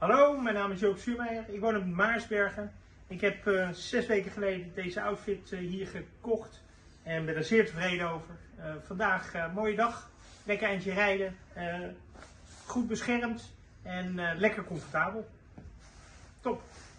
Hallo, mijn naam is Joop Zuurmeijer. Ik woon op Maarsbergen. Ik heb 6 weken geleden deze outfit hier gekocht en ben er zeer tevreden over. Vandaag mooie dag, lekker eindje rijden, goed beschermd en lekker comfortabel. Top!